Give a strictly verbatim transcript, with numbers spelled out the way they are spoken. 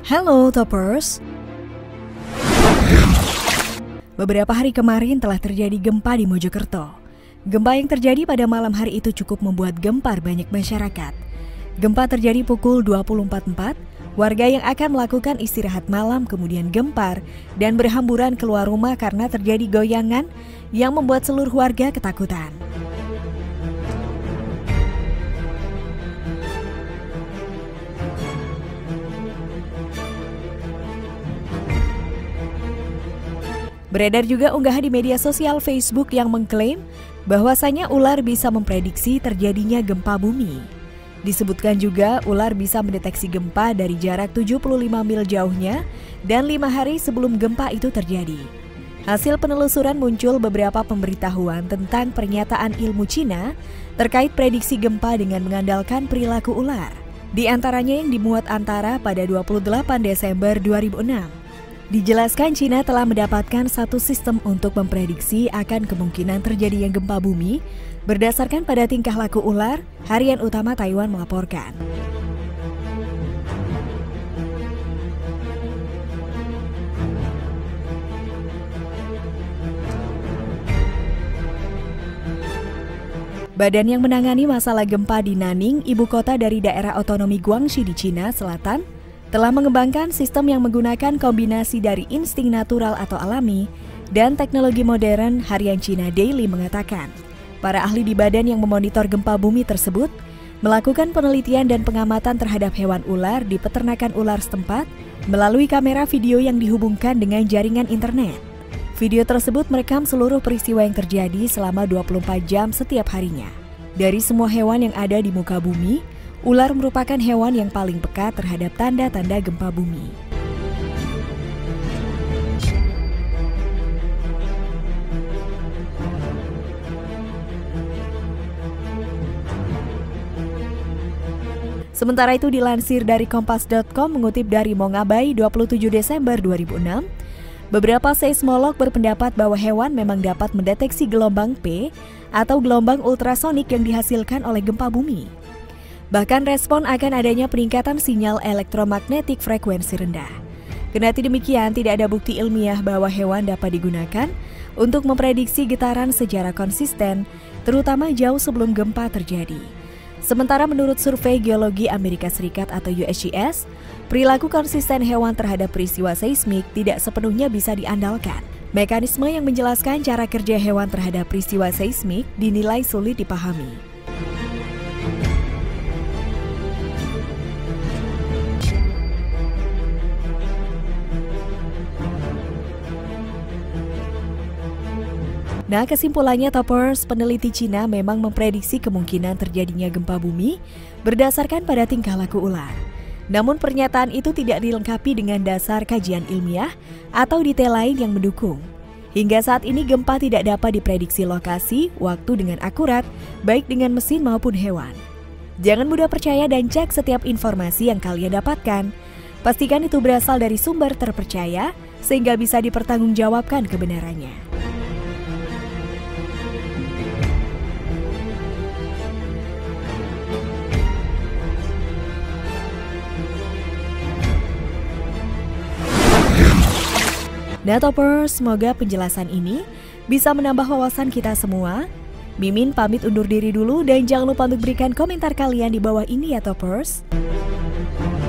Halo Toppers. Beberapa hari kemarin telah terjadi gempa di Mojokerto. Gempa yang terjadi pada malam hari itu cukup membuat gempar banyak masyarakat. Gempa terjadi pukul dua puluh empat empat, warga yang akan melakukan istirahat malam kemudian gempar dan berhamburan keluar rumah karena terjadi goyangan yang membuat seluruh warga ketakutan. Beredar juga unggahan di media sosial Facebook yang mengklaim bahwasanya ular bisa memprediksi terjadinya gempa bumi. Disebutkan juga ular bisa mendeteksi gempa dari jarak tujuh puluh lima mil jauhnya dan lima hari sebelum gempa itu terjadi. Hasil penelusuran muncul beberapa pemberitahuan tentang pernyataan ilmu Cina terkait prediksi gempa dengan mengandalkan perilaku ular. Di antaranya yang dimuat Antara pada dua puluh delapan Desember dua ribu enam. Dijelaskan Cina telah mendapatkan satu sistem untuk memprediksi akan kemungkinan terjadinya gempa bumi berdasarkan pada tingkah laku ular, Harian Utama Taiwan melaporkan. Badan yang menangani masalah gempa di Nanning, ibu kota dari daerah otonomi Guangxi di Cina Selatan, telah mengembangkan sistem yang menggunakan kombinasi dari insting natural atau alami dan teknologi modern. Harian China Daily mengatakan, para ahli di badan yang memonitor gempa bumi tersebut melakukan penelitian dan pengamatan terhadap hewan ular di peternakan ular setempat melalui kamera video yang dihubungkan dengan jaringan internet. Video tersebut merekam seluruh peristiwa yang terjadi selama dua puluh empat jam setiap harinya. Dari semua hewan yang ada di muka bumi, ular merupakan hewan yang paling peka terhadap tanda-tanda gempa bumi. Sementara itu dilansir dari kompas titik com mengutip dari Mongabai dua puluh tujuh Desember dua ribu enam, beberapa seismolog berpendapat bahwa hewan memang dapat mendeteksi gelombang P atau gelombang ultrasonik yang dihasilkan oleh gempa bumi. Bahkan respon akan adanya peningkatan sinyal elektromagnetik frekuensi rendah. Kendati demikian, tidak ada bukti ilmiah bahwa hewan dapat digunakan untuk memprediksi getaran secara konsisten, terutama jauh sebelum gempa terjadi. Sementara menurut survei geologi Amerika Serikat atau U S G S, perilaku konsisten hewan terhadap peristiwa seismik tidak sepenuhnya bisa diandalkan. Mekanisme yang menjelaskan cara kerja hewan terhadap peristiwa seismik dinilai sulit dipahami. Nah, kesimpulannya Toppers, peneliti Cina memang memprediksi kemungkinan terjadinya gempa bumi berdasarkan pada tingkah laku ular. Namun pernyataan itu tidak dilengkapi dengan dasar kajian ilmiah atau detail lain yang mendukung. Hingga saat ini gempa tidak dapat diprediksi lokasi, waktu dengan akurat, baik dengan mesin maupun hewan. Jangan mudah percaya dan cek setiap informasi yang kalian dapatkan. Pastikan itu berasal dari sumber terpercaya sehingga bisa dipertanggungjawabkan kebenarannya. Nah Toppers, semoga penjelasan ini bisa menambah wawasan kita semua. Mimin pamit undur diri dulu dan jangan lupa untuk berikan komentar kalian di bawah ini ya Toppers.